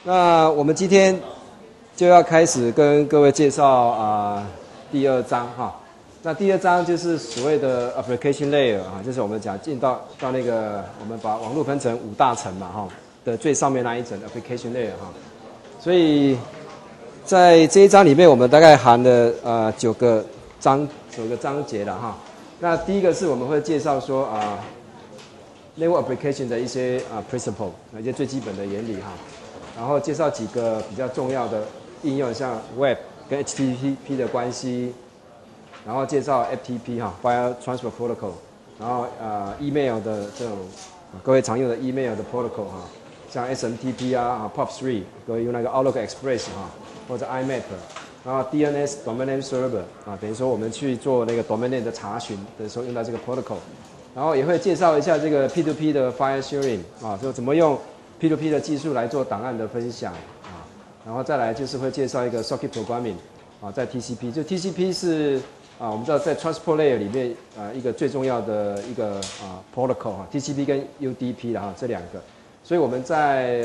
那我们今天就要开始跟各位介绍第二章哈。那第二章就是所谓的 application layer 啊，就是我们讲进到那个我们把网络分成5大层嘛哈的最上面那一层 application layer 哈。所以在这一章里面，我们大概含了9个章节了哈。那第一个是我们会介绍说network application 的一些principle， 一些最基本的原理哈。然后介绍几个比较重要的应用，像 Web 跟 HTTP 的关系，然后介绍 FTP File Transfer Protocol， 然后email 的这种各位常用的 email 的 protocol 像 SMTP POP3， 各位用那个 Outlook Express 或者 IMAP， 然后 DNS Domain Name Server 等于说我们去做那个 domain name 的查询的时候用到这个 protocol， 然后也会介绍一下这个 P2P 的 file sharing 说怎么用P2P 的技术来做档案的分享然后再来就是会介绍一个 socket programming 在 TCP， 就 TCP 是我们知道在 transport layer 里面一个最重要的一个protocol TCP 跟 UDP 的这两个，所以我们在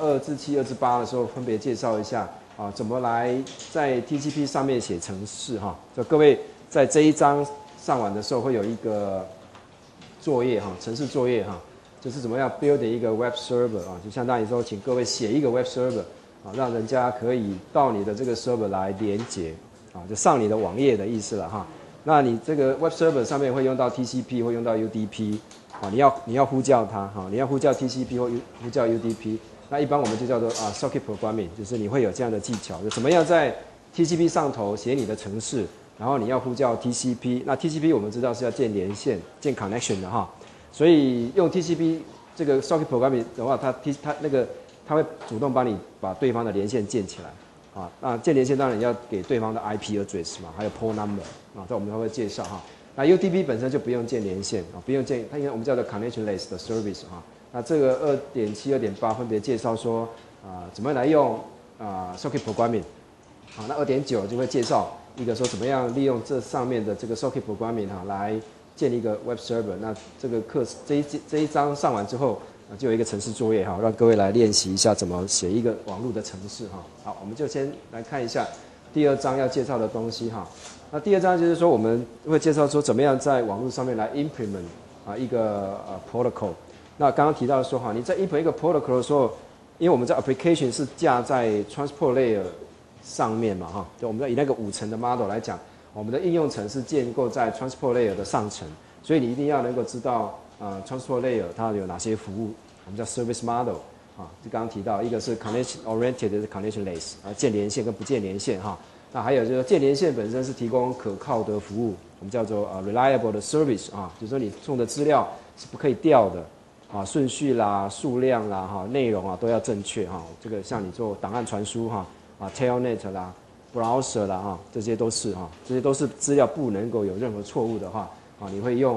2.7、2.8的时候分别介绍一下怎么来在 TCP 上面写程式就各位在这一章上完的时候会有一个作业程式作业就是怎么样 build 一个 web server 就相当于说，请各位写一个 web server 让人家可以到你的这个 server 来连接就上你的网页的意思了那你这个 web server 上面会用到 TCP， 会用到 UDP 你要呼叫它你要呼叫 TCP 或呼叫 UDP， 那一般我们就叫做socket programming， 就是你会有这样的技巧，就怎么样在 TCP 上头写你的程式，然后你要呼叫 TCP， 那 TCP 我们知道是要建连线、建 connection 的所以用 TCP 这个 socket programming 的话，它会主动帮你把对方的连线建起来那建连线当然要给对方的 IP address 嘛，还有 port number 这我们都会介绍那 UDP 本身就不用建连线不用建，它因为我们叫做 connectionless 的 service 那这个2.7、2.8分别介绍说怎么来用socket programming 那2.9就会介绍一个说怎么样利用这上面的这个 socket programming 来建立一个 web server。那这个课这一章上完之后就有一个程式作业让各位来练习一下怎么写一个网络的程式好，我们就先来看一下第二章要介绍的东西那第二章就是说我们会介绍说怎么样在网络上面来 implement 一个protocol。那刚刚提到说你在 implement 一个 protocol 的时候，因为我们在 application 是架在 transport layer 上面嘛就我们以那个5层的 model 来讲，我们的应用层是建构在 transport layer 的上层，所以你一定要能够知道transport layer 它有哪些服务，我们叫 service model 就刚刚提到一个是 connection oriented 是 connectionless 建连线跟不建连线那还有就是建连线本身是提供可靠的服务，我们叫做reliable 的 service 就是说你送的资料是不可以掉的顺序啦、数量啦内容都要正确这个像你做档案传输telnet 啦、browser 啦这些都是资料不能够有任何错误的话你会用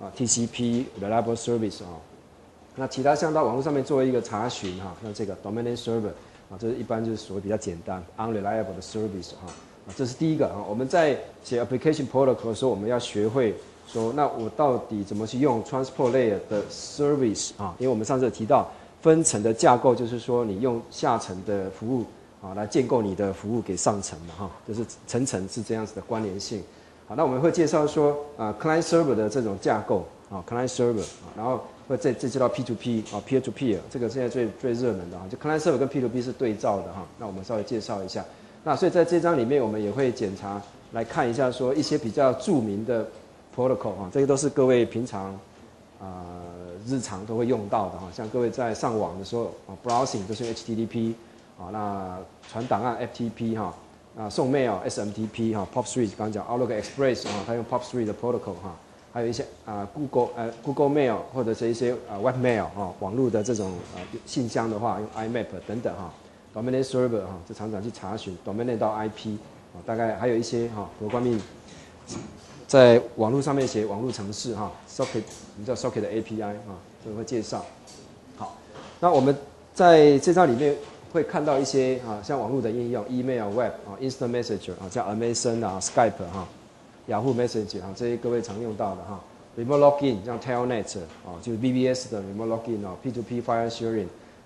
TCP reliable service 那其他像到网络上面做一个查询那这个 domain name server 这是一般就是所谓比较简单 unreliable 的 service 这是第一个我们在写 application protocol 的时候，我们要学会说，那我到底怎么去用 transport layer 的 service 因为我们上次有提到分层的架构，就是说你用下层的服务来建构你的服务给上层嘛就是层层是这样子的关联性。好，那我们会介绍说client server 的这种架构client server 然后会再介绍 P2P peer to peer 这个现在最热门的就 client server 跟 P2P 是对照的那我们稍微介绍一下。那所以在这章里面我们也会检查来看一下说一些比较著名的 protocol 这些都是各位平常日常都会用到的像各位在上网的时候browsing 就是用 HTTP那传档案 FTP 送 mail SMTP POP3 刚刚讲 Outlook Express 它用 POP3 的 protocol 还有一些Google Mail 或者是一些Web Mail 网络的这种信箱的话用 IMAP 等等domain name server 这常常去查询 domain name 到 IP 大概还有一些programming 在网络上面写网络程式socket 我们叫 socket 的 API 这个会介绍。好，那我们在这章里面会看到一些像网络的应用 email web instant messenger 像 Amazon Skype Yahoo Messenger 这些各位常用到的remote login 像 telnet 就是 BBS 的 remote login P2P file sharing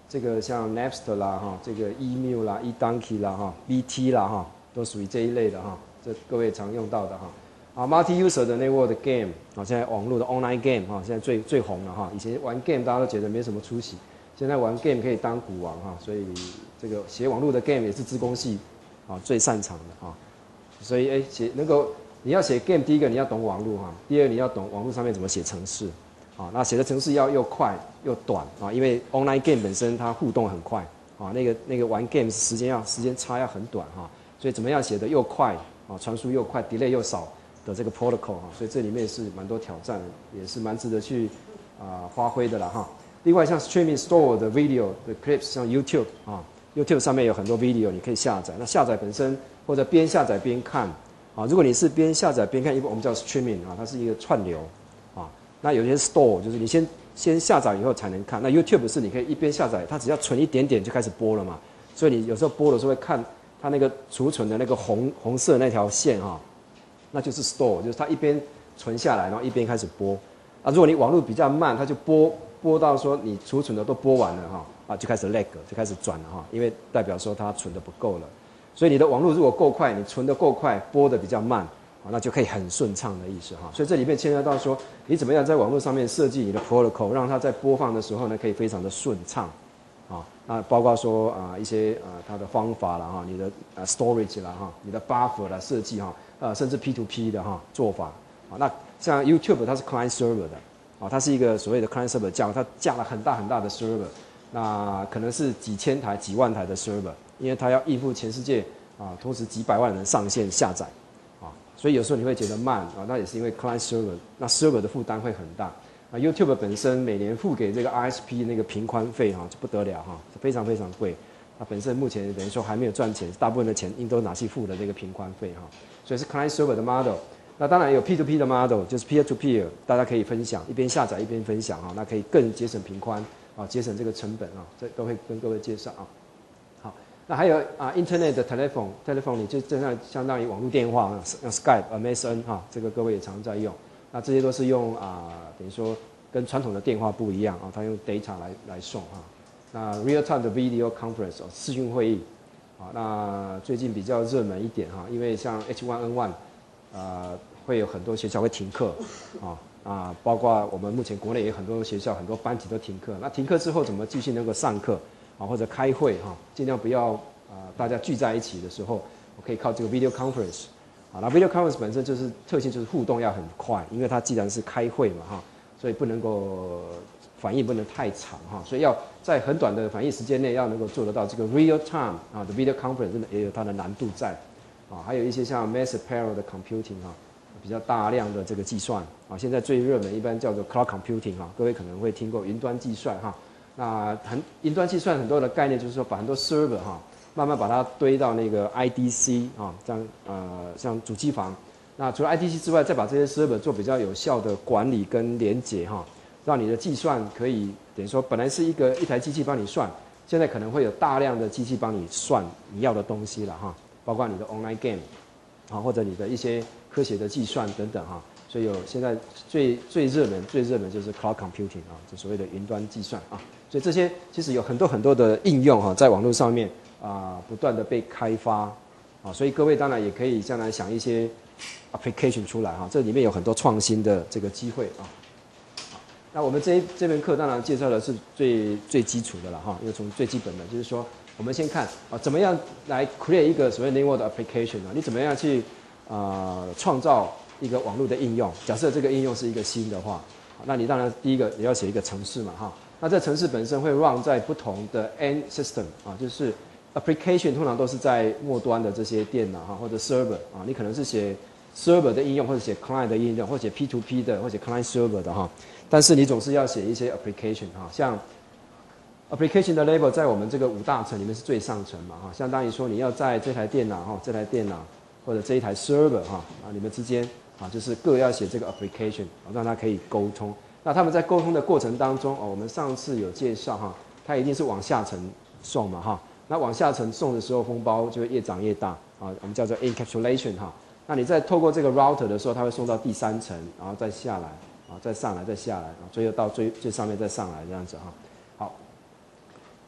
这个像 Napster 啦哈，这个 Email 啦、eDonkey 啦哈、BT 啦哈，都属于这一类的哈，这各位常用到的哈。啊 ，multi-user 的 network game 啊，现在网络的 online game 哈，现在最红了哈。以前玩 game 大家都觉得没什么出息，现在玩 game 可以当股王哈，所以这个写网络的 game 也是资工系啊最擅长的哈。所以你要写 game， 第一个你要懂网络哈，第二你要懂网络上面怎么写程式。啊，那写的程式要又快又短啊，因为 online game 本身它互动很快啊，那个玩 game 时间差要很短哈，所以怎么样写的又快啊，传输又快 ，delay 又少的这个 protocol 哈，所以这里面是蛮多挑战的，也是蛮值得去发挥的啦哈。另外像 streaming store 的 video 的 clips， 像 YouTube 啊 ，YouTube 上面有很多 video 你可以下载，那下载本身或者边下载边看啊，如果你是边下载边看，一般我们叫 streaming 啊，它是一个串流。那有些 store 就是你先下载以后才能看，那 YouTube 是你可以一边下载，它只要存一点点就开始播了嘛，所以你有时候播的时候会看它那个储存的那个红色那条线哈，那就是 store， 就是它一边存下来，然后一边开始播。啊，如果你网络比较慢，它就播到说你储存的都播完了哈，就开始 lag， 就开始转了哈，因为代表说它存的不够了。所以你的网络如果够快，你存的够快，播的比较慢。那就可以很顺畅的意思哈，所以这里面牵涉到说，你怎么样在网络上面设计你的 protocol， 让它在播放的时候呢，可以非常的顺畅，啊，那包括说一些它的方法啦哈，你的storage 啦哈，你的 buffer 啦设计哈，甚至 P2P 的哈做法，啊，那像 YouTube 它是 client server 的，啊，它是一个所谓的 client server 架，它架了很大的 server， 那可能是几千台、几万台的 server， 因为它要应付全世界同时几百万人上线下载。所以有时候你会觉得慢啊，那也是因为 client server， 那 server 的负担会很大。啊 ，YouTube 本身每年付给这个 ISP 那个频宽费哈，就不得了哈，非常非常贵。它本身目前等于说还没有赚钱，大部分的钱应都拿去付的这个频宽费哈，所以是 client server 的 model。那当然有 P2P 的 model， 就是 peer to peer， 大家可以分享，一边下载一边分享哈，那可以更节省频宽啊，节省这个成本啊，这都会跟各位介绍啊。那还有Internet 的 telephone 你就真的相当于网络电话，像 Skype、MSN 哈，这个各位也常在用。那这些都是用等于说跟传统的电话不一样啊，它用 data 来送哈。那 real time 的 video conference 视讯会议，那最近比较热门一点哈，因为像 H1N1 会有很多学校会停课包括我们目前国内也有很多学校很多班级都停课。那停课之后怎么继续能够上课？或者开会哈，尽量不要大家聚在一起的时候，我可以靠这个 video conference。那 video conference 本身就是特性就是互动要很快，因为它既然是开会嘛哈，所以不能够反应不能太长哈，所以要在很短的反应时间内要能够做得到这个 real time 的 video conference， 真的也有它的难度在还有一些像 massive parallel 的 computing 比较大量的这个计算现在最热门一般叫做 cloud computing 各位可能会听过云端计算那云端计算很多的概念就是说把很多 server 慢慢把它堆到那个 IDC 像主机房。那除了 IDC 之外，再把这些 server 做比较有效的管理跟连结让你的计算可以等于说本来是一台机器帮你算，现在可能会有大量的机器帮你算你要的东西了包括你的 online game 或者你的一些科学的计算等等所以现在最热门就是 cloud computing 就所谓的云端计算所以这些其实有很多的应用在网络上面不断的被开发所以各位当然也可以将来想一些 application 出来这里面有很多创新的这个机会那我们这门课当然介绍的是最基础的了因为从最基本的就是说我们先看怎么样来 create 一个所谓 network 的 application 你怎么样去创造一个网络的应用。假设这个应用是一个新的话，那你当然第一个你要写一个程式嘛那这程式本身会 run 在不同的 end system 就是 application 通常都是在末端的这些电脑或者 server 你可能是写 server 的应用，或者写 client 的应用，或者写 P2P 的，或者写 client server 的但是你总是要写一些 application 像 application 的 level 在我们这个5大层里面是最上层嘛相当于说你要在这台电脑或者这一台 server 你们之间就是各要写这个 application 让它可以沟通。那他们在沟通的过程当中我们上次有介绍它一定是往下层送嘛那往下层送的时候风包就会越长越大我们叫做 encapsulation 那你在透过这个 router 的时候，它会送到第3层，然后再下来再上来再下来最后到最上面再上来这样子好，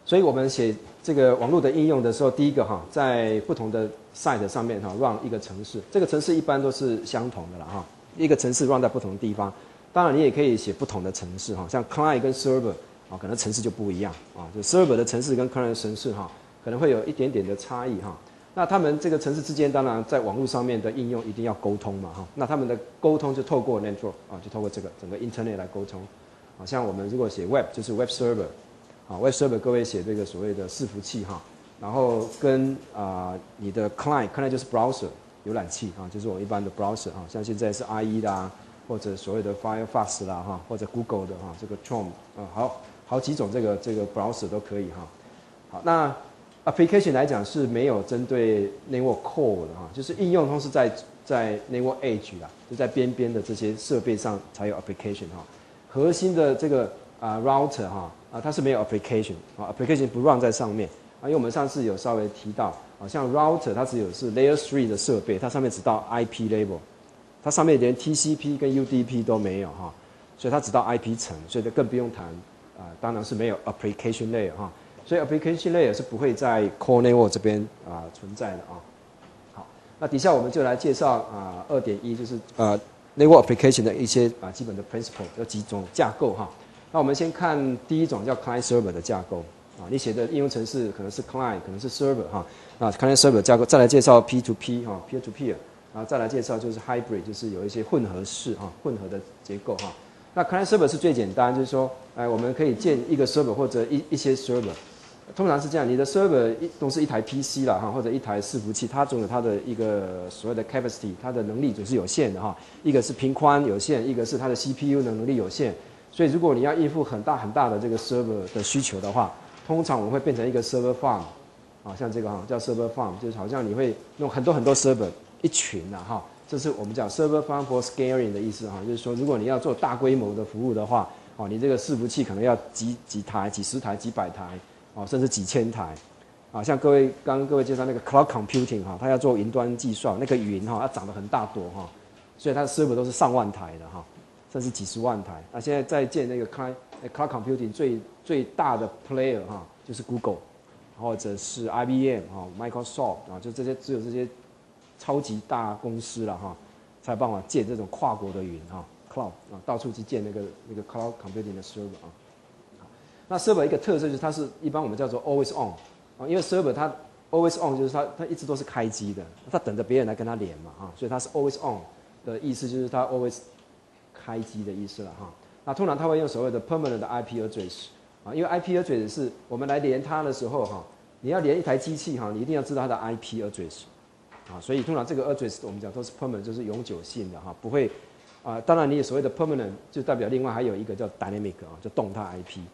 所以我们写这个网络的应用的时候，第一个哈，在不同的 site 上面哈 run 一个程式，这个程式一般都是相同的啦哈，一个程式 run 在不同的地方。当然你也可以写不同的程式哈，像 client 跟 server 啊，可能程式就不一样啊，就 server 的程式跟 client 的程式哈，可能会有一点点的差异哈。那他们这个程式之间，当然在网络上面的应用一定要沟通嘛哈。那他们的沟通就透过 network 啊，就透过这个整个 internet 来沟通。啊，像我们如果写 web 就是 web server。啊 ，Web Server 各位写这个所谓的伺服器哈，然后跟你的 client 就是 browser 浏览器啊，就是我们一般的 browser 啊，像现在是 IE 啦，或者所谓的 Firefox 啦哈，或者 Google 的哈，这个 Chrome 啊，好几种这个 browser 都可以哈。好，那 application 来讲是没有针对 network core 的哈，就是应用都是在 network edge 啦，就在边边的这些设备上才有 application 哈，核心的这个router 哈。它是没有 application application 不 run 在上面因为我们上次有稍微提到像 router 它只有是 layer 3的设备，它上面只到 IP level， 它上面连 TCP 跟 UDP 都没有哈，所以它只到 IP 层，所以就更不用谈当然是没有 application layer 哈，所以 application layer 是不会在 core network 这边存在的好，那底下我们就来介绍2.1 就是network application 的一些基本的 principle， 有几种架构哈。那我们先看第一种叫 client server 的架构你写的应用程式可能是 client， 可能是 server 哈。那 client server 架构，再来介绍 P2P 哈 ，peer to peer， 然后再来介绍就是 hybrid， 就是有一些混合式混合的结构哈。那 client server 是最简单，就是说，我们可以建一个 server 或者一些 server， 通常是这样，你的 server 都是一台 PC 啦哈，或者一台伺服器，它总有它的一个所谓的 capacity， 它的能力总是有限的哈。一个是频宽有限，一个是它的 CPU 的能力有限。所以，如果你要应付很大的这个 server 的需求的话，通常我们会变成一个 server farm， 像这个叫 server farm， 就是好像你会弄很多 server 一群哈，这是我们讲 server farm for scaling 的意思哈，就是说如果你要做大规模的服务的话，你这个伺服器可能要几台、几十台、几百台，甚至几千台，像刚刚各位介绍那个 cloud computing 哈，它要做云端计算，那个云哈它长得很大朵哈，所以它的 server 都是上万台的哈。甚至几十万台。那现在在建那个 cloud computing 最大的 player 哈，就是 Google， 或者是 IBM Microsoft 就这些只有这些超级大公司了哈，才有办法建这种跨国的云cloud 到处去建那个 cloud computing 的 server 那 server 一个特色就是它是一般我们叫做 always on 因为 server 它 always on 就是它一直都是开机的，它等着别人来跟它连嘛所以它是 always on 的意思就是它 always开机的意思了哈，那通常它会用所谓的 permanent 的 IP address 因为 IP address 是我们来连它的时候你要连一台机器你一定要知道它的 IP address 所以通常这个 address 我们讲都是 permanent， 就是永久性的不会当然你所谓的 permanent 就代表另外还有一个叫 dynamic 就动态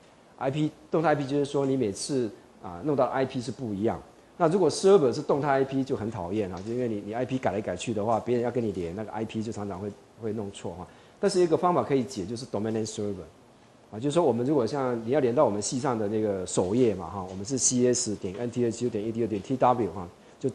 IP 动态 IP 就是说你每次弄到的 IP 是不一样。那如果 server 是动态 IP 就很讨厌就因为你 IP 改来改去的话，别人要跟你连那个 IP 就常常会弄错但是一个方法可以解，就是 domain name server， 就是说我们如果像你要连到我们系上的那个首页嘛我们是 cs.nthU.edu.tw 就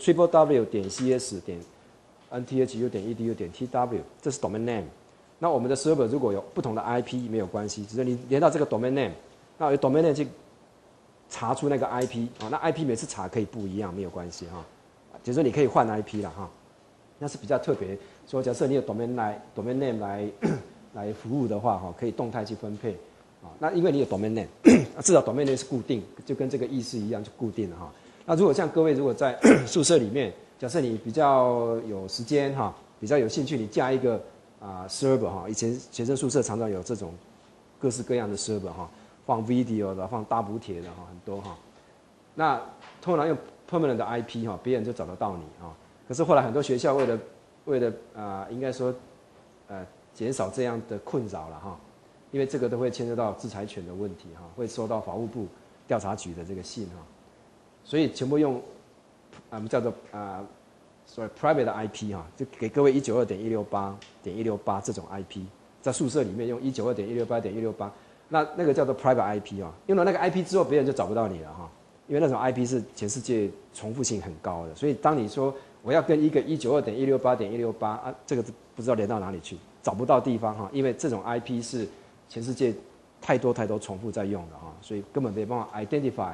www.cs.nthU.edu.tw， 这是 domain name。那我们的 server 如果有不同的 IP 没有关系，只是你连到这个 domain name， 那有 domain name 去查出那个 IP 那 IP 每次查可以不一样，没有关系就是说你可以换 IP 啦那是比较特别。说假设你有 domain name 来服务的话可以动态去分配那因为你有 domain name 至少 domain name 是固定，就跟这个意思一样就固定了那如果像各位如果在宿舍里面，假设你比较有时间比较有兴趣，你架一个server 以前学生宿舍常常有这种各式各样的 server 放 video 的，放大补帖的很多那通常用 permanent 的 IP 别人就找得到你可是后来很多学校为了应该说减少这样的困扰了因为这个都会牵涉到制裁权的问题会收到法务部调查局的这个信所以全部用我们叫做所谓 private 的 IP 就给各位 192.168.168 这种 IP， 在宿舍里面用 192.168.168， 那个叫做 private IP 用了那个 IP 之后，别人就找不到你了因为那种 IP 是全世界重复性很高的，所以当你说我要跟一个 192.168.168这个不知道连到哪里去，找不到地方因为这种 IP 是全世界太多重复在用的所以根本没办法 identify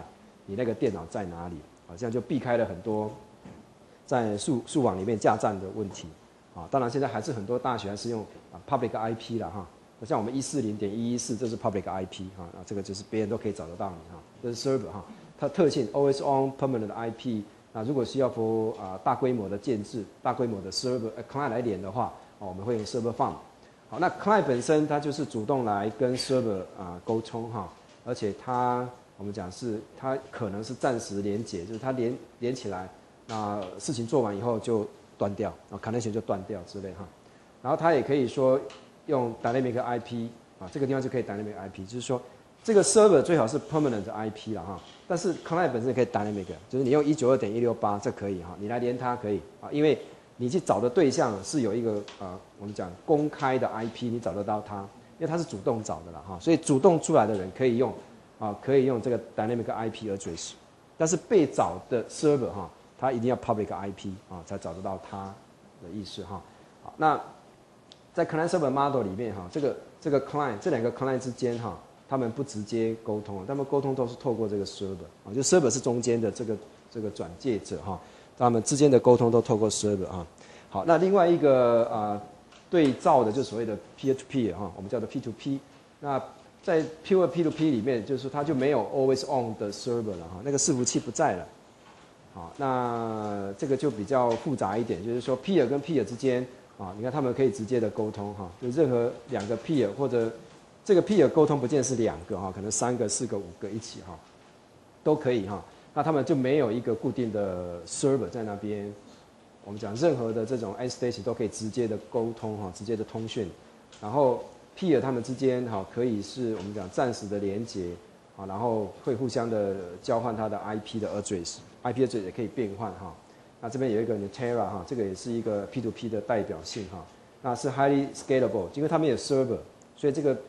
你那个电脑在哪里，这样就避开了很多在树网里面架站的问题，当然现在还是很多大学还是用public IP 啦哈，像我们140.114这是 public IP 这个就是别人都可以找得到你这是 server 它特性 always on permanent IP。那如果需要 for 大规模的建制、大规模的 server client 来连的话，我们会用 server farm。好，那 client 本身它就是主动来跟 server 沟通而且我们讲是它可能是暂时连结，就是它连起来，那事情做完以后就断掉，connection 就断掉之类然后它也可以说用 dynamic IP 这个地方就可以 dynamic IP， 就是说这个 server 最好是 permanent IP 啦但是 client 本身也可以 dynamic， 就是你用192.168这可以你来连它可以因为你去找的对象是有一个我们讲公开的 IP， 你找得到它，因为它是主动找的啦所以主动出来的人可以用这个 dynamic IP address， 但是被找的 server 它一定要 public IP 才找得到它的意思好，那在 client server model 里面这个 client 这两个 client 之间他们不直接沟通，他们沟通都是透过这个 server 就 server 是中间的这个转介者他们之间的沟通都透过 server 好，那另外一个对照的就是所谓的 peer to peer 我们叫做 P2P。那在 pure P2P 里面，就是说它就没有 always on 的 server 了那个伺服器不在了。好，那这个就比较复杂一点，就是说 peer 跟 peer 之间你看他们可以直接的沟通就任何两个 peer 或者这个 peer 沟通不见是两个可能3个、4个、5个一起都可以那他们就没有一个固定的 server 在那边。我们讲任何的这种 end station 都可以直接的沟通直接的通讯，然后 peer 他们之间可以是我们讲暂时的连接然后会互相的交换它的 IP 的 address，IP address 也可以变换那这边有一个 Nutella 这个也是一个 P2P 的代表性那是 highly scalable， 因为他们有 server， 所以这个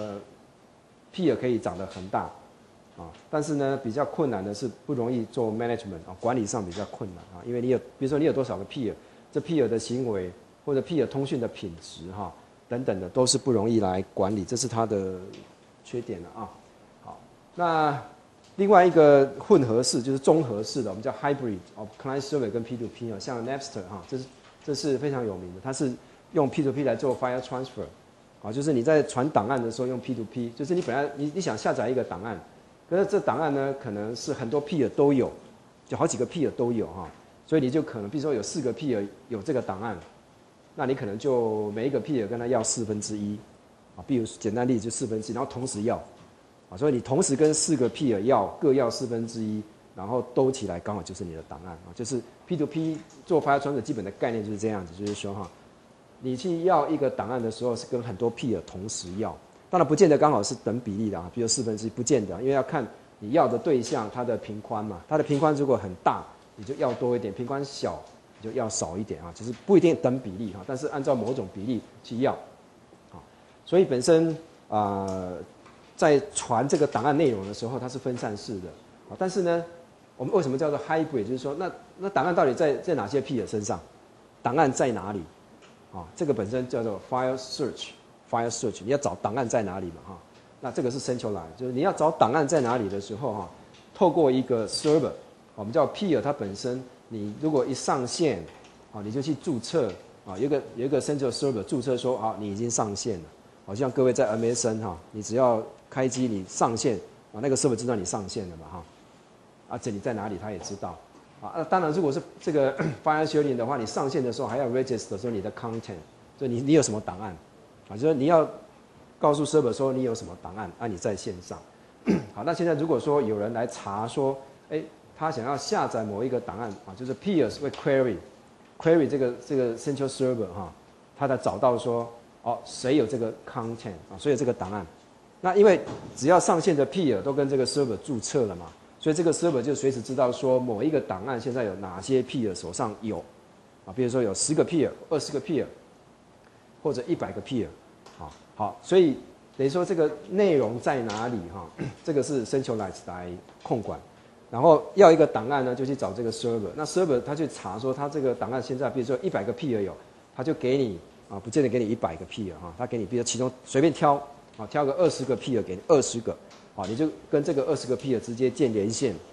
peer 可以长得很大但是呢比较困难的是不容易做 management 管理上比较困难因为你有比如说你有多少个 peer， 这 peer 的行为或者 peer 通讯的品质等等的都是不容易来管理，这是它的缺点了好，那另外一个混合式就是综合式的，我们叫 hybrid of client server 跟 P2P 像 Napster 这是非常有名的，它是用 P2P 来做 file transfer就是你在传档案的时候用 P2P， 就是你本来你想下载一个档案，可是这档案呢可能是很多 peer 都有，就好几个 peer 都有所以你就可能比如说有4个 peer 有这个档案，那你可能就每一个 peer 跟他要1/4比如简单例子就1/4，然后同时要所以你同时跟4个 peer 各要1/4，然后兜起来刚好就是你的档案就是 P2P 做 file transfer 基本的概念就是这样子，就是说你去要一个档案的时候是跟很多 peer 同时要，当然不见得刚好是等比例的比如1/4不见得，因为要看你要的对象它的频宽嘛，它的频宽如果很大你就要多一点，频宽小你就要少一点就是不一定等比例但是按照某种比例去要所以本身在传这个档案内容的时候它是分散式的但是呢我们为什么叫做 hybrid， 就是说那档案到底在哪些 peer 身上，档案在哪里这个本身叫做 file search， 你要找档案在哪里嘛那这个是 centralized， 就是你要找档案在哪里的时候透过一个 server， 我们叫 peer， 它本身你如果一上线你就去注册有一个 central server 注册说你已经上线了，好像各位在 MSN 你只要开机你上线那个 server 知道你上线了嘛这里在哪里他也知道当然如果是这个 file sharing 的话，你上线的时候还要 register 说你的 content， 就你有什么档案就是你要告诉 server 说你有什么档案你在线上好，那现在如果说有人来查说他想要下载某一个档案就是 peers 会 query 这个 central server 他才找到说谁有这个 content 谁有这个档案，那因为只要上线的 peer 都跟这个 server 注册了嘛，所以这个 server 就随时知道说某一个档案现在有哪些 peer 手上有比如说有10个 peer、20个 peer 或者100个 peer好，所以等于说这个内容在哪里这个是 centralized 来控管，然后要一个档案呢就去找这个 server， 那 server 他去查说他这个档案现在比如说100个 peer 有，他就给你不见得给你100个 peer 他给你比如其中随便挑个20个 peer 给你20个你就跟这个20个 peer 直接建连线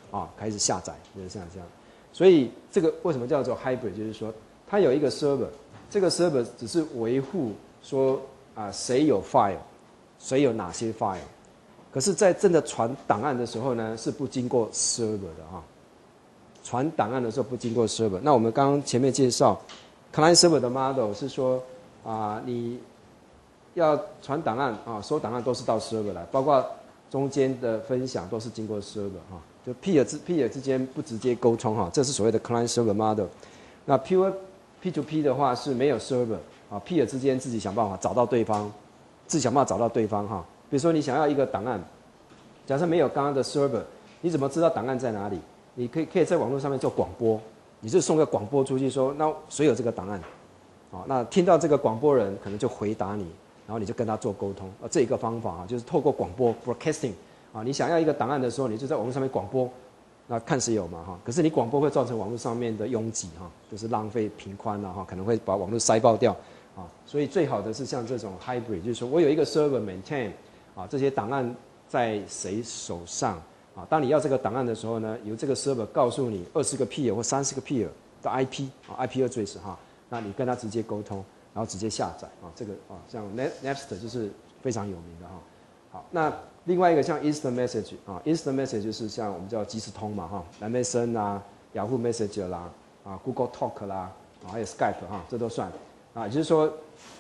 开始下载，就是像这样。所以这个为什么叫做 hybrid？ 就是说它有一个 server， 这个 server 只是维护说谁有 file， 谁有哪些 file， 可是，在真的传档案的时候呢，是不经过 server 的传档案的时候不经过 server。那我们刚刚前面介绍 client server 的 model 是说你要传档案收档案都是到 server 来，包括中间的分享都是经过 server 就 peer 之间不直接沟通这是所谓的 client server model。那 pure P2P 的话是没有 server peer 之间自己想办法找到对方，自己想办法找到对方比如说你想要一个档案，假设没有刚刚的 server， 你怎么知道档案在哪里？你可以在网络上面做广播，你就送个广播出去说，那谁有这个档案？那听到这个广播人可能就回答你，然后你就跟他做沟通。这一个方法就是透过广播 broadcasting 你想要一个档案的时候，你就在网络上面广播，那看谁有嘛可是你广播会造成网络上面的拥挤就是浪费频宽可能会把网络塞爆掉所以最好的是像这种 hybrid， 就是说我有一个 server maintain 这些档案在谁手上当你要这个档案的时候呢，由这个 server 告诉你20个 peer 或30个 peer 的 IP address 那你跟他直接沟通，然后直接下载这个像 Napster 就是非常有名的好，那另外一个像 Instant Message Instant Message 就是像我们叫即时通嘛MSN Yahoo Messenger 啦Google Talk 啦还有 Skype 这都算也就是说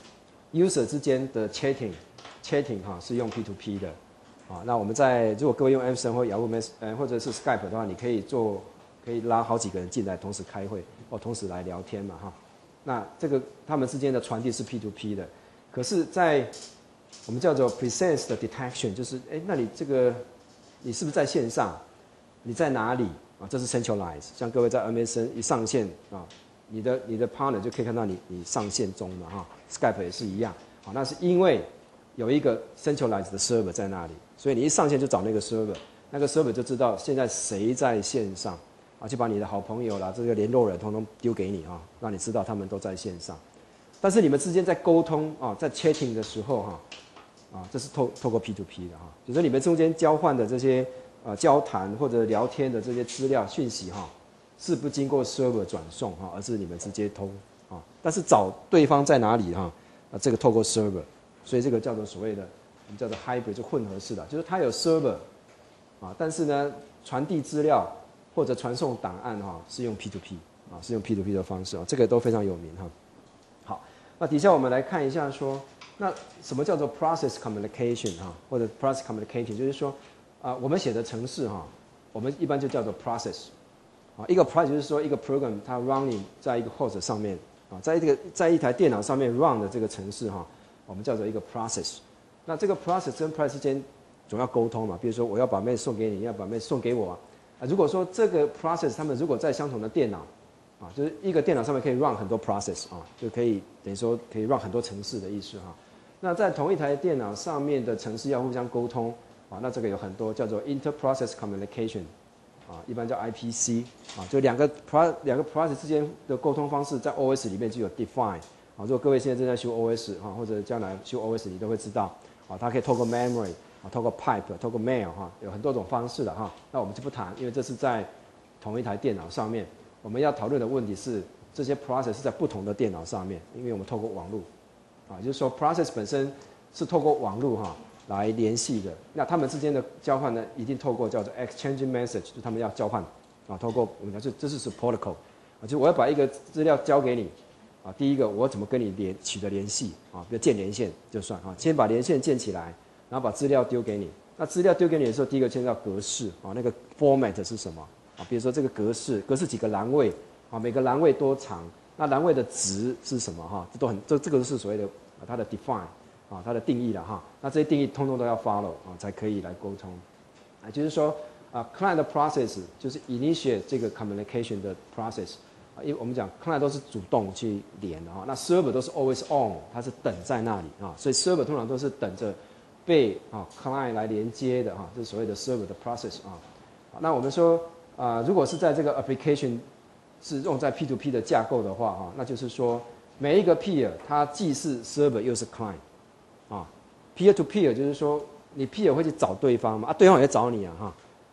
user 之间的 chatting 是用 P2P 的那我们如果各位用 MSN 或 Yahoo Messenger 或者是 Skype 的话，你可以拉好几个人进来同时开会或同时来聊天嘛那这个他们之间的传递是 P2P 的，可是在我们叫做 presence 的 detection， 就是那你这个你是不是在线上？你在哪里这是 centralized。像各位在 MSN 一上线你的 partner 就可以看到你上线中了Skype 也是一样那是因为有一个 centralized 的 server 在那里，所以你一上线就找那个 server， 那个 server 就知道现在谁在线上就把你的好朋友啦这个联络人统统丢给你让你知道他们都在线上。但是你们之间在沟通在 chatting 的时候这是透过 P2P 的就是你们中间交换的这些交谈或者聊天的这些资料讯息是不经过 server 转送而是你们直接通但是找对方在哪里这个透过 server， 所以这个叫做所谓的我们叫做 hybrid， 就混合式的，就是它有 server但是呢传递资料或者传送档案是用 P2P 是用 P2P 的方式这个都非常有名好，那底下我们来看一下说，那什么叫做 process communication 或者 process communicating， 就是说我们写的程式我们一般就叫做 process一个 process 就是说一个 program 它 running 在一个 host 上面在一台电脑上面 run 的这个程式我们叫做一个 process。那这个 process 跟 process 之间总要沟通嘛，比如说我要把 mail 送给你，你要把 mail 送给我如果说这个 process 他们如果在相同的电脑就是一个电脑上面可以 run 很多 process 就可以等于说可以 run 很多程式的意思那在同一台电脑上面的程式要互相沟通那这个有很多叫做 inter-process communication一般叫 IPC 就两个 process 之间的沟通方式在 OS 里面就有 define 如果各位现在正在修 OS 或者将来修 OS 你都会知道它可以透过 memory 透过 pipe 透过 mail 有很多种方式的那我们就不谈，因为这是在同一台电脑上面。我们要讨论的问题是这些 process 是在不同的电脑上面，因为我们透过网络就是说 process 本身是透过网络来联系的，那他们之间的交换呢一定透过叫做 exchanging message， 就他们要交换透过我们讲这是 protocol 就我要把一个资料交给你第一个我怎么跟你取得联系比如建连线就算先把连线建起来，然后把资料丢给你。那资料丢给你的时候，第一个牵涉到格式那个 format 是什么比如说这个格式几个栏位每个栏位多长，那栏位的值是什么这个是所谓的它的 define它的定义了那这些定义通通都要 follow才可以来沟通就是说client process 就是 initiate 这个 communication 的 process因为我们讲 client 都是主动去连的那 server 都是 always on， 它是等在那里所以 server 通常都是等着被client 来连接的这是所谓的 server 的 process 那我们说如果是在这个 application 是用在 P2P 的架构的话那就是说每一个 peer 它既是 server 又是 client peer to peer 就是说你 peer 会去找对方嘛对方也找你所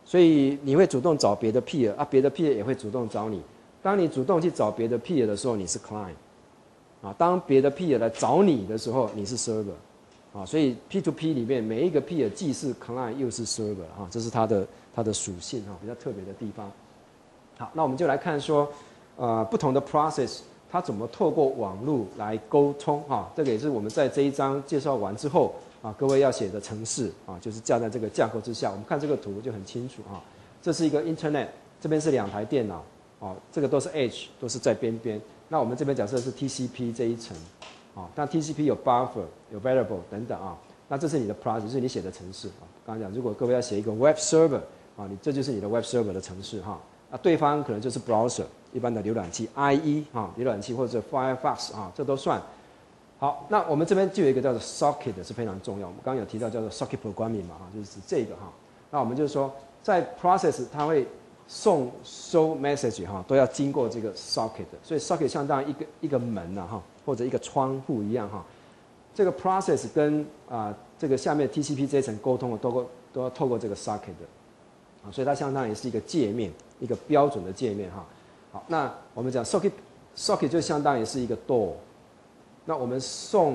所以你会主动找别的 peer 啊，别的 peer 也会主动找你。当你主动去找别的 peer 的时候，你是 client 啊；当别的 peer 来找你的时候，你是 server 啊。所以 P2P 里面每一个 peer 既是 client 又是 server 啊，这是它的属性啊，比较特别的地方。好，那我们就来看说，不同的 process 它怎么透过网络来沟通啊？这个也是我们在这一章介绍完之后啊，各位要写的程式啊，就是架在这个架构之下。我们看这个图就很清楚啊，这是一个 Internet， 这边是2台电脑。哦，这个都是 Edge， 都是在边边。那我们这边假设是 TCP 这一层，啊，那 TCP 有 buffer、有 variable 等等啊。那这是你的 project， 就是你写的程式啊。刚刚讲，如果各位要写一个 web server 啊，这就是你的 web server 的程式哈。那对方可能就是 browser， 一般的浏览器 IE 啊，浏览器或者 Firefox 啊，这都算。好，那我们这边就有一个叫做 socket 是非常重要。我们刚刚有提到叫做 socket programming 嘛，哈，就是指这个哈。那我们就是说，在 process 它会收 message 哈，都要经过这个 socket， 所以 socket 相当于一个门呐哈，或者一个窗户一样哈。这个 process 跟这个下面 TCP 这一层沟通的都要透过这个 socket 的啊，所以它相当于是一个界面，一个标准的界面哈。好，那我们讲 socket 就相当于是一个 door。那我们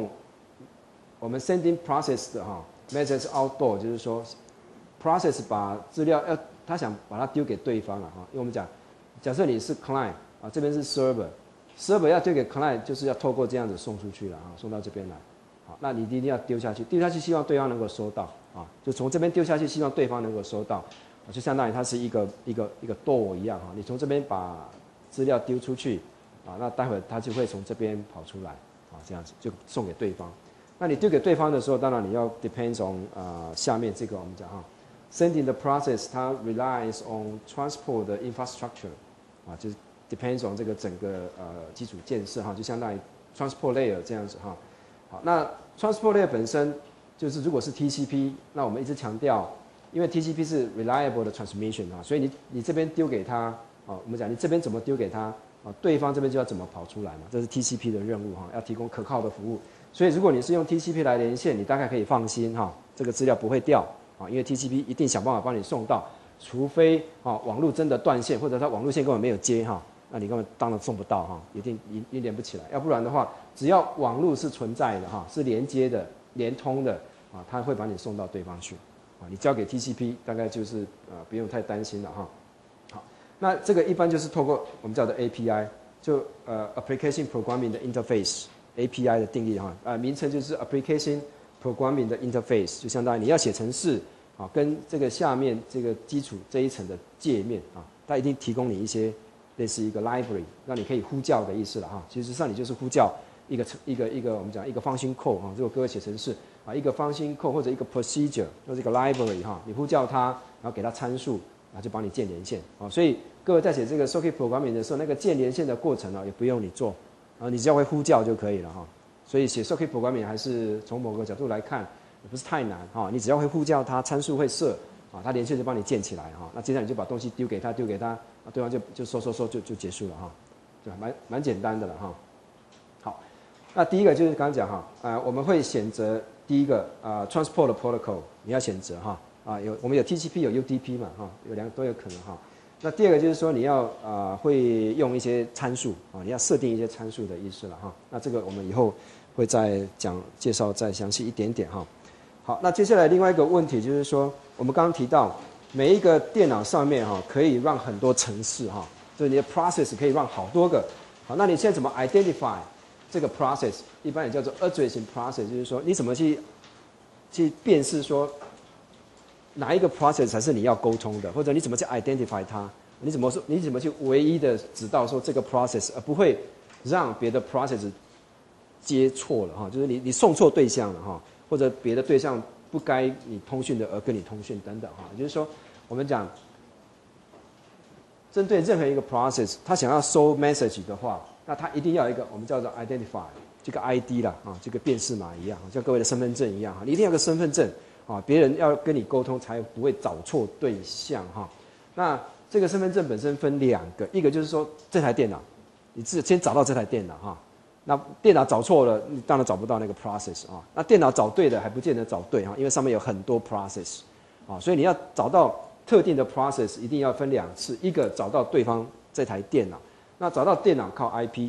sending process 的哈 message out door， 就是说 process 把资料他想把它丢给对方了哈，因为我们讲，假设你是 client 啊，这边是 server 要丢给 client， 就是要透过这样子送出去了啊，送到这边来，好，那你一定要丢下去，希望对方能够收到啊，就从这边丢下去，希望对方能够收到，就相当于它是一个 door 一样哈，你从这边把资料丢出去啊，那待会它就会从这边跑出来啊，这样子就送给对方。那你丢给对方的时候，当然你要 depends on 下面这个我们讲哈。Sending the process 它 relies on transport 的 infrastructure 啊，就是 depends on 这个整个基础建设哈，就相当于 transport layer 这样子哈。好，那 transport layer 本身就是如果是 TCP， 那我们一直强调，因为 TCP 是 reliable 的 transmission 啊，所以你这边丢给他啊，我们讲你这边怎么丢给他啊，对方这边就要怎么跑出来嘛，这是 TCP 的任务哈，要提供可靠的服务。所以如果你是用 TCP 来连线，你大概可以放心哈，这个资料不会掉。因为 TCP 一定想办法帮你送到，除非网络真的断线，或者它网络线根本没有接哈，那你根本当然送不到哈，一定连不起来。要不然的话，只要网络是存在的哈，是连接的、连通的啊，它会把你送到对方去啊。你交给 TCP 大概就是不用太担心了哈。好，那这个一般就是透过我们叫做 API， 就Application Programming 的 Interface API 的定义哈，名称就是 Application Programming 的 interface， 就相当于你要写程式啊，跟这个下面这个基础这一层的界面啊，它一定提供你一些类似一个 library， 让你可以呼叫的意思了哈。其实上你就是呼叫一个我们讲一个function code啊，如果各位写程式啊，一个function code或者一个 procedure 或者一个 library 哈，你呼叫它，然后给它参数，然后就帮你建连线啊。所以各位在写这个 socket programming 的时候，那个建连线的过程也不用你做啊，你只要会呼叫就可以了哈。所以写 socket programming 还是从某个角度来看，也不是太难哈。你只要会呼叫它，参数会设啊，它连线就帮你建起来哈。那接下来你就把东西丢给他，对方就收就结束了哈，对，蛮简单的了哈。好，那第一个就是刚刚讲哈，我们会选择第一个transport protocol， 你要选择哈我们有 TCP 有 UDP 嘛哈，都有可能哈。那第二个就是说你要会用一些参数啊，你要设定一些参数的意思了哈。那这个我们以后会再介绍再详细一点点哈。好，那接下来另外一个问题就是说，我们刚刚提到每一个电脑上面可以让很多程式哈，就是你的 process 可以让好多个。好，那你现在怎么 identify 这个 process？ 一般也叫做 addressing process， 就是说你怎么去辨识说哪一个 process 才是你要沟通的，或者你怎么去 identify 它？你怎么去唯一的知道说这个 process， 而不会让别的 process 接错了哈，就是你送错对象了哈，或者别的对象不该你通讯的而跟你通讯等等哈。就是说，我们讲针对任何一个 process， 它想要收 message 的话，那它一定要有一个我们叫做 identify 这个 ID 啦啊，这个辨识码一样，像各位的身份证一样哈，你一定要有个身份证啊，别人要跟你沟通才不会找错对象哈。那这个身份证本身分2个，一个就是说这台电脑，你先找到这台电脑哈。那电脑找错了，你当然找不到那个 process 啊。那电脑找对了还不见得找对哈，因为上面有很多 process 啊，所以你要找到特定的 process 一定要分2次，一个找到对方这台电脑，那找到电脑靠 IP，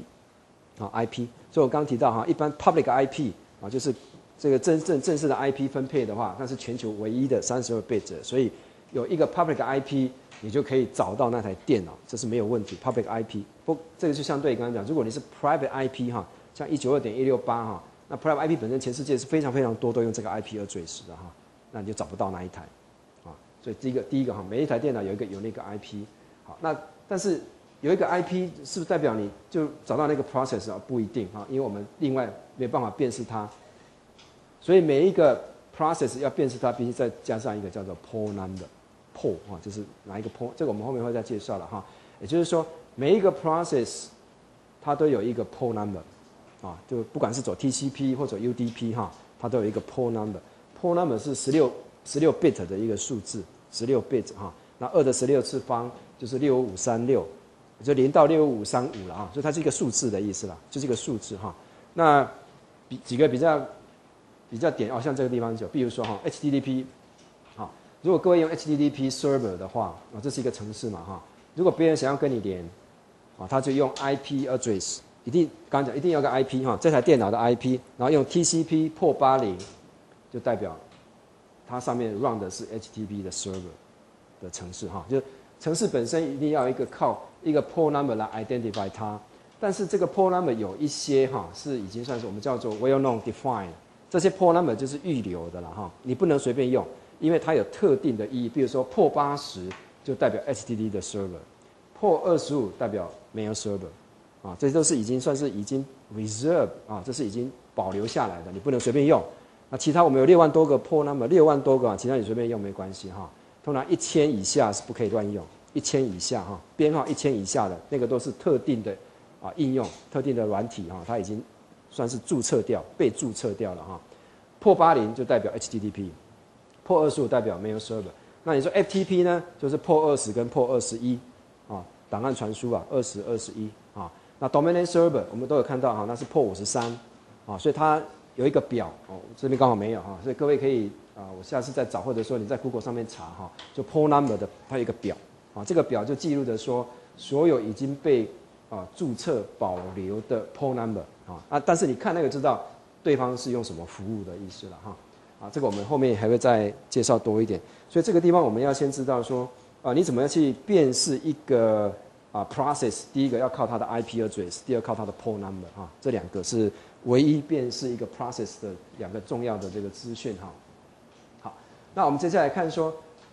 IP， 所以我刚刚提到一般 public IP 就是这个正式的 IP 分配的话，那是全球唯一的32 bit， 所以有一个 public IP， 你就可以找到那台电脑，这是没有问题。public IP， 不，这个就相对刚刚讲，如果你是 private IP 像192.168那 private IP 本身全世界是非常非常多都用这个 IP address 的那你就找不到那一台所以第一个每一台电脑有那个 IP， 好，那但是有一个 IP 是不是代表你就找到那个 process 不一定因为我们另外没办法辨识它，所以每一个 process 要辨识它，必须再加上一个叫做 port number，port 就是哪一个 port， 这个我们后面会再介绍了也就是说每一个 process 它都有一个 port number， 就不管是走 TCP 或者 UDP 它都有一个 port number，port number 是16 bit 的一个数字，16 bit 那2的16次方就是65536，就0到65535了所以它是一个数字的意思啦，就是一个数字那几个比较点像这个地方比如说HTTP， 如果各位用 HTTP server 的话这是一个程式嘛如果别人想要跟你连他就用 IP address， 刚刚讲一定要个 IP 这台电脑的 IP， 然后用 TCP port 80，就代表它上面 run 的是 HTTP 的 server 的程式就程式本身一定要靠一个 port number 来 identify 它，但是这个 port number 有一些是已经算是我们叫做 well known defined， 这些 port number 就是预留的了你不能随便用，因为它有特定的意义，比如说 port 80就代表 HTTP 的 server，port 25代表没有 server，这些都是已经算是已经 reserve 这是已经保留下来的，你不能随便用。那其他我们有6万多个 port number，6万多个其他你随便用没关系通常1000以下是不可以乱用，1000以下编号1000以下的那个都是特定的应用，特定的软体它已经算是被注册掉了port 80就代表 HTTP，port 25代表没有 server。那你说 FTP 呢，就是 port 20跟 port 21档案传输20、21那 domain name server 我们都有看到那是 port 53所以它有一个表这边刚好没有所以各位可以我下次再找，或者说你在 Google 上面查就 port number 的它有一个表这个表就记录的说所有已经被注册保留的 port number 但是你看那个知道对方是用什么服务的意思了这个我们后面还会再介绍多一点。所以这个地方我们要先知道说你怎么样去辨识一个process， 第一个要靠它的 IP address， 第二靠它的 port number 这2个是唯一辨识一个 process 的2个重要的这个资讯好，那我们接下来看说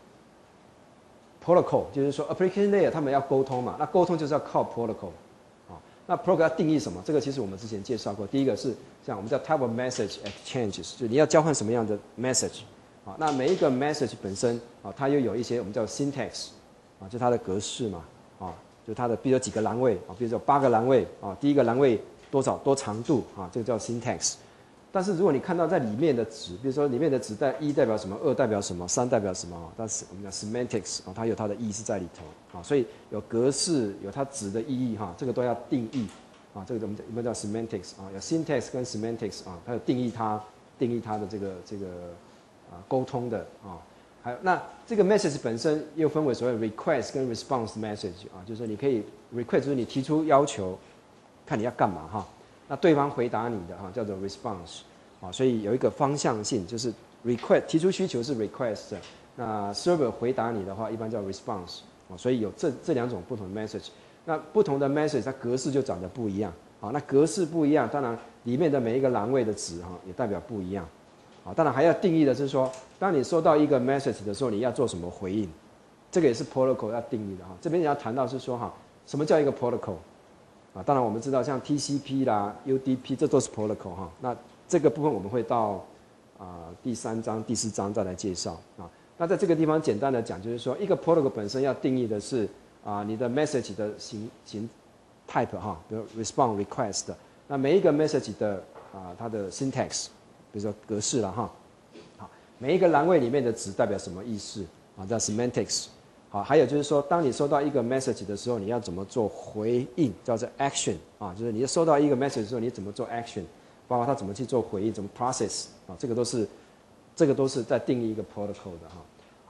protocol， 就是说 application layer 他们要沟通嘛，那沟通就是要靠 protocol那 protocol 要定义什么？这个其实我们之前介绍过，第一个是像我们叫 type of message exchanges， 就你要交换什么样的 message那每一个 message 本身它又有一些我们叫 syntax 就它的格式嘛就它的比如说几个栏位比如说8个栏位第一个栏位多长度这个叫 syntax。但是如果你看到在里面的值，比如说里面的值1代表什么，2代表什么，3代表什么但是我们讲 semantics 它有它的意思在里头所以有格式，有它值的意义这个都要定义这个我们叫 semantics 有 syntax 跟 semantics 它有定义它的这个沟通的还有那这个 message 本身又分为所谓 request 跟 response message 就是说你可以 request 就是你提出要求，看你要干嘛那对方回答你的叫做 response 所以有一个方向性，就是 request 提出需求是 request， 那 server 回答你的话一般叫 response 所以有这2种不同的 message。那不同的 message 它格式就长得不一样那格式不一样，当然里面的每一个栏位的值也代表不一样当然还要定义的是说，当你收到一个 message 的时候，你要做什么回应，这个也是 protocol 要定义的这边要谈到是说什么叫一个 protocol当然我们知道像 TCP 啦 UDP 这都是 protocol 那这个部分我们会到第3章第4章再来介绍那在这个地方简单的讲，就是说一个 protocol 本身要定义的是你的 message 的形 type 比如 response request， 那每一个 message 的它的 syntax， 比如说格式啦每一个栏位里面的值代表什么意思叫 semantics。还有就是说，当你收到一个 message 的时候，你要怎么做回应，叫做 action 就是你收到一个 message 的时候，你怎么做 action， 包括它怎么去做回应，怎么 process这个都是在定义一个 protocol 的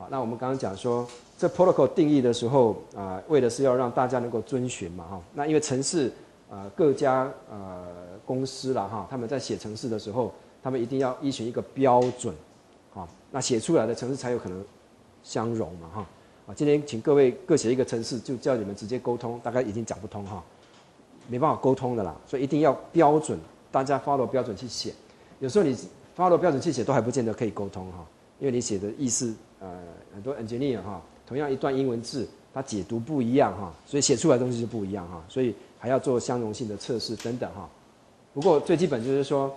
好，那我们刚刚讲说，这 protocol 定义的时候为的是要让大家能够遵循嘛哈。那因为程式各家公司啦哈，他们在写程式的时候，他们一定要依循一个标准，好，那写出来的程式才有可能相容嘛哈。今天请各位各写一个程式，就叫你们直接沟通，大概已经讲不通哈，没办法沟通的啦，所以一定要标准，大家 follow 标准去写。有时候你 follow 标准去写，都还不见得可以沟通哈，因为你写的意思，很多 engineer 哈，同样一段英文字，它解读不一样哈，所以写出来的东西就不一样哈，所以还要做相容性的测试等等哈。不过最基本就是说，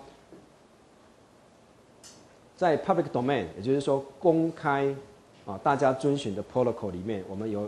在 public domain， 也就是说公开大家遵循的 protocol 里面，我们有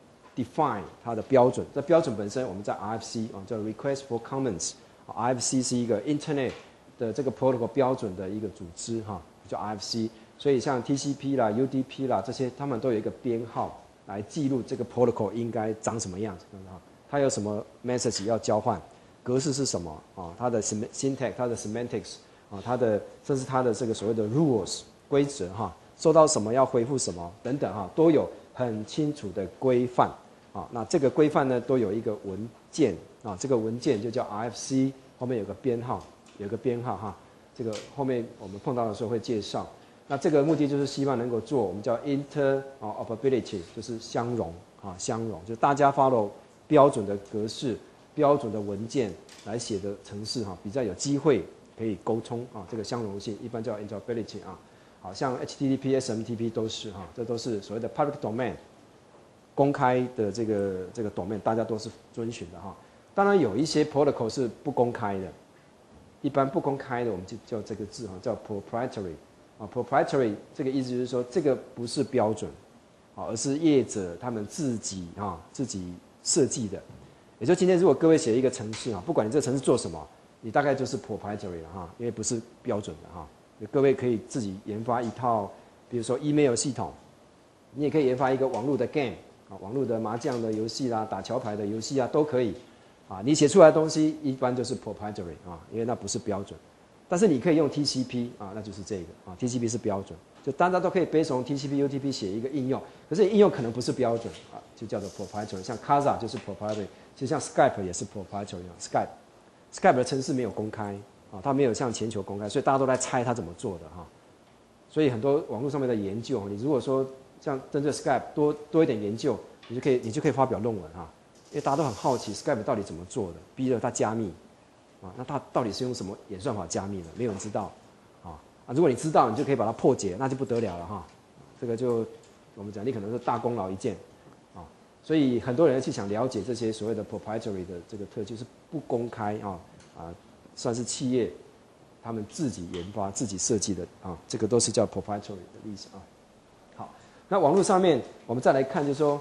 define 它的标准。这标准本身我们在 RFC 叫 Request for Comments，RFC 是一个 Internet 的这个 protocol 标准的一个组织哈，叫 RFC。所以像 TCP 啦、UDP 啦这些，他们都有一个编号来记录这个 protocol 应该长什么样子哈。它有什么 message 要交换，格式是什么啊？它的 syntax、它的 semantics 它的甚至它的这个所谓的 rules 规则哈。收到什么要回复什么等等哈，都有很清楚的规范啊。那这个规范呢，都有一个文件啊，这个文件就叫 RFC， 后面有个编号，哈。这个后面我们碰到的时候会介绍。那这个目的就是希望能够做我们叫 interoperability， 就是相容，就大家 follow 标准的格式、标准的文件来写的程式哈，比较有机会可以沟通啊。这个相容性一般叫 interoperability 啊。好像 HTTP、SMTP 都是哈，这都是所谓的 public domain， 公开的这个 domain， 大家都是遵循的哈。当然有一些 protocol 是不公开的，一般不公开的我们就叫这个字哈，叫 proprietary。proprietary 这个意思就是说这个不是标准，而是业者他们自己设计的。也就今天如果各位写一个程式不管你这个程式做什么，你大概就是 proprietary 了哈，因为不是标准的哈。各位可以自己研发一套，比如说 email 系统，你也可以研发一个网络的 game 网络的麻将的游戏啦、打桥牌的游戏都可以你写出来的东西一般就是 proprietary 因为那不是标准。但是你可以用 TCP 那就是这个TCP 是标准，就大家都可以 based on TCP、UDP 写一个应用，可是应用可能不是标准就叫做 proprietary。像 Kazaa 就是 proprietary， 其实像 Skype 也是 proprietary。Skype 的程式没有公开它没有向全球公开，所以大家都在猜它怎么做的所以很多网络上面的研究，你如果说像针对 Skype 多一点研究，你就可以发表论文因为大家都很好奇 Skype 到底怎么做的，逼着它加密那它到底是用什么演算法加密的？没有人知道如果你知道，你就可以把它破解，那就不得了了这个就我们讲，你可能是大功劳一件所以很多人去想了解这些所谓的 proprietary 的这个特性，是不公开算是企业他们自己研发、自己设计的这个都是叫 proprietary 的例子好，那网络上面我们再来看，就是说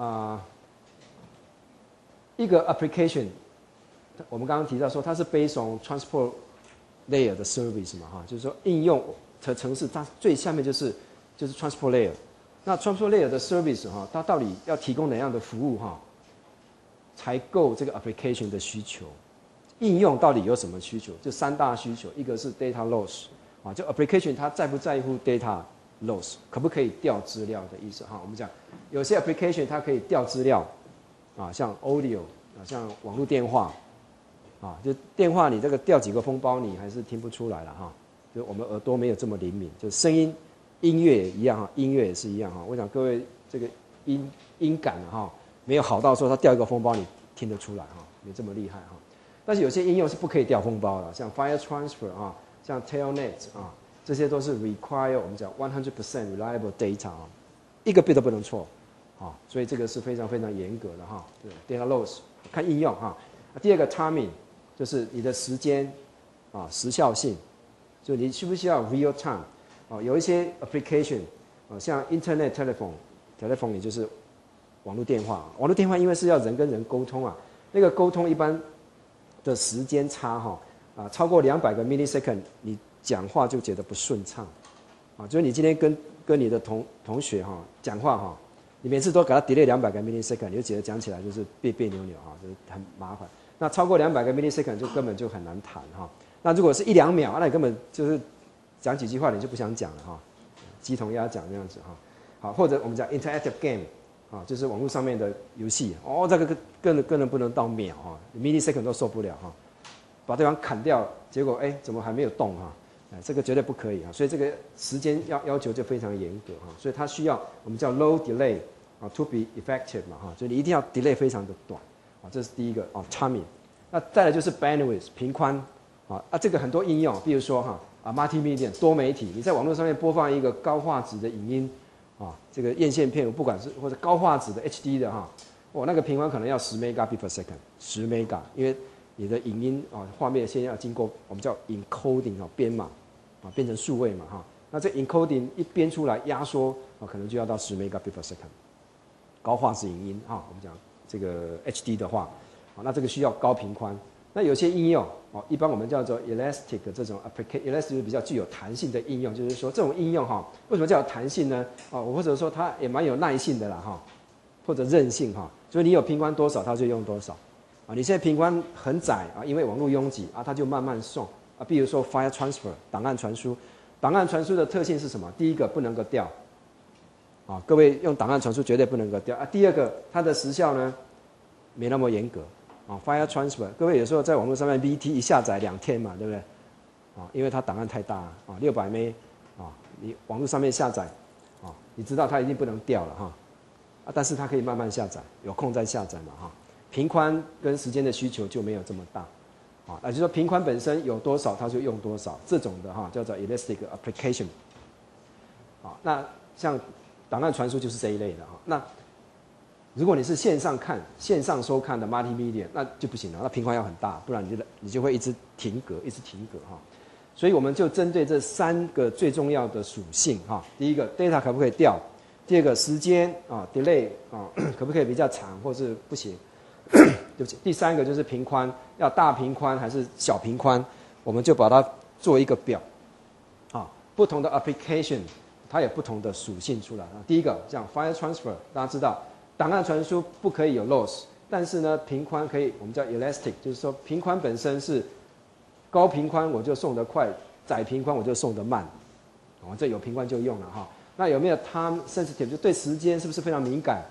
一个 application， 我们刚刚提到说它是 based on transport layer 的 service 嘛就是说应用的程式它最下面就是 transport layer。那 transport layer 的 service 它到底要提供哪样的服务才够这个 application 的需求？应用到底有什么需求？就三大需求，一个是 data loss 就 application 它在不在乎 data loss， 可不可以调资料的意思我们讲有些 application 它可以调资料像 audio 像网络电话就电话你这个调几个封包你还是听不出来了就我们耳朵没有这么灵敏，就声音。音乐也一样音乐也是一样我想各位这个音感没有好到说它调一个封包你听得出来没这么厉害但是有些应用是不可以调封包的，像 file transfer 像 telnet 这些都是 require 我们讲 100% reliable data 一个 bit 都不能错所以这个是非常非常严格的对 data loss 看应用第二个 timing 就是你的时间时效性，就你需不需要 real time有一些 application 像 internet telephone 也就是网络电话，网络电话因为是要人跟人沟通那个沟通一般的时间差超过200个 millisecond， 你讲话就觉得不顺畅就是你今天跟你的同学讲话你每次都给他 delay 200个 millisecond， 你就觉得讲起来就是别扭就是很麻烦。那超过200个 millisecond 就根本就很难谈那如果是1-2秒那你根本就是讲几句话你就不想讲了鸡同鸭讲这样子好，或者我们讲 interactive game， 啊，就是网络上面的游戏，哦，这个更不能到秒啊，millisecond 都受不了哈，把对方砍掉，结果怎么还没有动哈？这个绝对不可以啊，所以这个时间要求就非常严格哈，所以它需要我们叫 low delay 啊 to be effective 嘛哈，所以你一定要 delay 非常的短啊，这是第一个啊 timing。那再来就是 bandwidth 频宽啊，这个很多应用，比如说multimedia 多媒体，你在网络上面播放一个高画质的影音啊，这个院线片，不管是或者高画质的 HD 的哈，那个频宽可能要10 megabit per second，10 mega， 因为你的影音画面先要经过我们叫 encoding 编码变成数位嘛哈，那这 encoding 一编出来压缩可能就要到10 megabit per second， 高画质影音我们讲这个 HD 的话，那这个需要高频宽。那有些应用一般我们叫做 elastic 的这种 application，elastic 就是比较具有弹性的应用，就是说这种应用为什么叫有弹性呢？或者说它也蛮有耐性的啦或者韧性所以你有频宽多少它就用多少你现在频宽很窄因为网络拥挤它就慢慢送比如说 file transfer 档案传输，档案传输的特性是什么？第一个不能够掉各位用档案传输绝对不能够掉第二个它的时效呢没那么严格file transfer， 各位有时候在网络上面 VT 一下载2天嘛，对不对因为它档案太大600 MB 你网络上面下载你知道它一定不能掉了但是它可以慢慢下载，有空再下载嘛频宽跟时间的需求就没有这么大也就是说频宽本身有多少它就用多少，这种的叫做 elastic application 那像档案传输就是这一类的那如果你是线上看、线上收看的 multimedia， 那就不行了，那频宽要很大，不然你就会一直停格所以我们就针对这3个最重要的属性第一个 data 可不可以掉，第二个时间delay 可不可以比较长或是不行对不起，第三个就是频宽，要大频宽还是小频宽，我们就把它做一个表不同的 application 它有不同的属性出来第一个像 file transfer， 大家知道档案传输不可以有 loss， 但是呢频宽可以，我们叫 elastic， 就是说频宽本身是高频宽我就送得快，窄频宽我就送得慢这有频宽就用了那有没有 time sensitive， 就对时间是不是非常敏感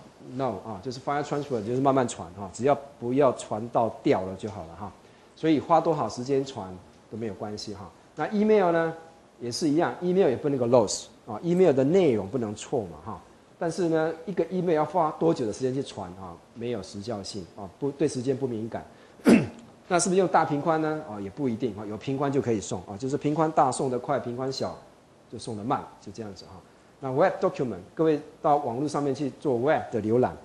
no 就是 file transfer 就是慢慢传只要不要传到掉了就好了所以花多少时间传都没有关系那 email 呢也是一样， email 也不能够 loss email 的内容不能错嘛但是呢一个 email 要花多久的时间去传没有时效性不对时间不敏感那是不是用大频宽呢也不一定有频宽就可以送就是频宽大送得快，频宽小就送得慢，就这样子那 web document， 各位到网络上面去做 web 的浏览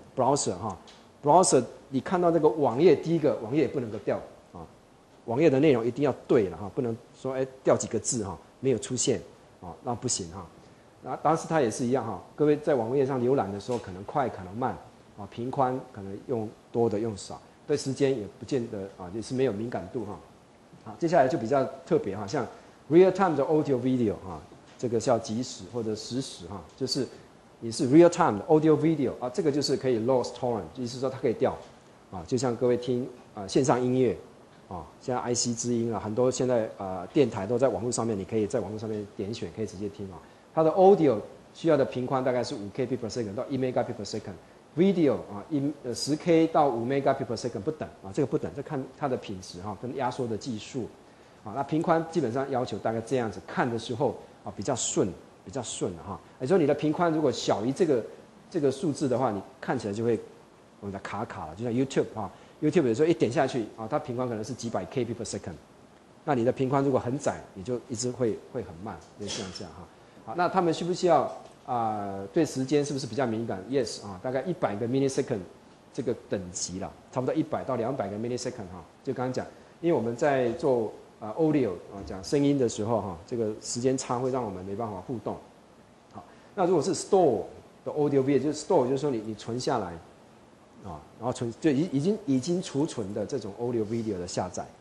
browser 你看到那个网页，第一个网页也不能够掉网页的内容一定要对了不能说掉几个字没有出现那不行那当时它也是一样各位在网页上浏览的时候可能快可能慢频宽可能用多的用少，对时间也不见得也是没有敏感度接下来就比较特别像 real time 的 audio video 这个叫即时或者实时就是你是 real time 的 audio video 这个就是可以 loss torrent， 意思说它可以掉就像各位听线上音乐现在 IC 之音很多现在电台都在网络上面，你可以在网络上面点选可以直接听它的 audio 需要的频宽大概是5 kbps per second 到1 megabit per second， video 10K 到5 megabit per second 不等这个不等，这看它的品质跟压缩的技术那频宽基本上要求大概这样子，看的时候比较顺也就是你的频宽如果小于这个数字的话，你看起来就会我们的卡了，就像 YouTube 有时候一点下去它频宽可能是几百 kbps per second， 那你的频宽如果很窄，你就一直会很慢，就像这样好，那他们需不需要对时间是不是比较敏感 ？Yes 大概100个 millisecond 这个等级啦，差不多100到200个 millisecond 就刚刚讲，因为我们在做audio 讲声音的时候这个时间差会让我们没办法互动。好，那如果是 store 的 audio video， 就是 store 就是说你存下来然后就已经储存的这种 audio video 的下载。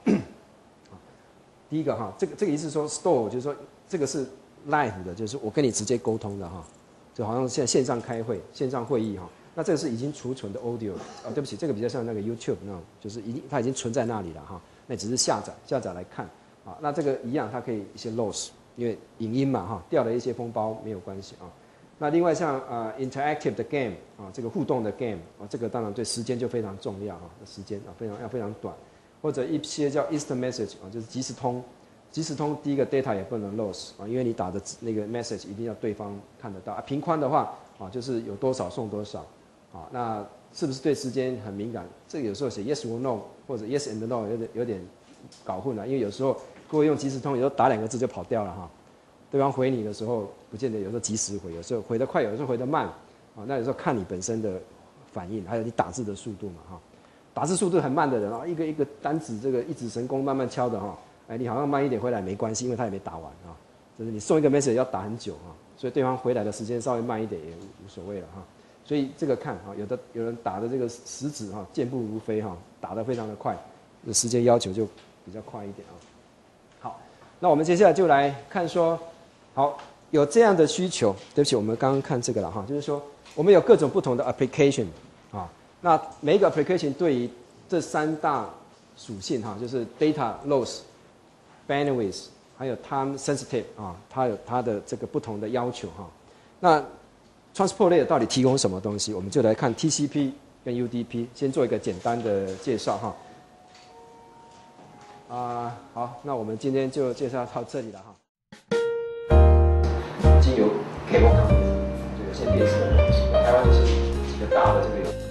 第一个这个意思是说 store 就是说这个是 live 的，就是我跟你直接沟通的就好像现在线上开会、线上会议那这个是已经储存的 audio 对不起，这个比较像那个 YouTube 那种，就是它已经存在那里了那只是下载来看那这个一样，它可以一些 loss， 因为影音嘛掉了一些封包没有关系那另外像interactive 的 game 这个互动的 game 这个当然对时间就非常重要时间非常短，或者一些叫 instant message 就是即时通。即时通第一个 data 也不能 lose 因为你打的那个 message 一定要对方看得到频宽的话就是有多少送多少那是不是对时间很敏感？这个有时候写 yes or no 或者 yes and no 有点搞混了，因为有时候各位用即时通，有时候打2个字就跑掉了对方回你的时候不见得有时候及时回，有时候回得快，有时候回得慢那有时候看你本身的反应，还有你打字的速度嘛打字速度很慢的人一个一个单子这个一指神功慢慢敲的你好像慢一点回来没关系，因为他也没打完就是你送一个 message 要打很久所以对方回来的时间稍微慢一点也无所谓了所以这个看有人打的这个食指健步如飞打得非常的快，时间要求就比较快一点好，那我们接下来就来看说，好有这样的需求，对不起，我们刚刚看这个了就是说我们有各种不同的 application 那每一个 application 对于这3大属性就是 data loss、bandwidth 还有 time sensitive 它有它的这个不同的要求那 transport layer 到底提供什么东西？我们就来看 TCP 跟 UDP， 先做一个简单的介绍好，那我们今天就介绍到这里了经由 cable 这个线电视，台湾就是几个大的这个。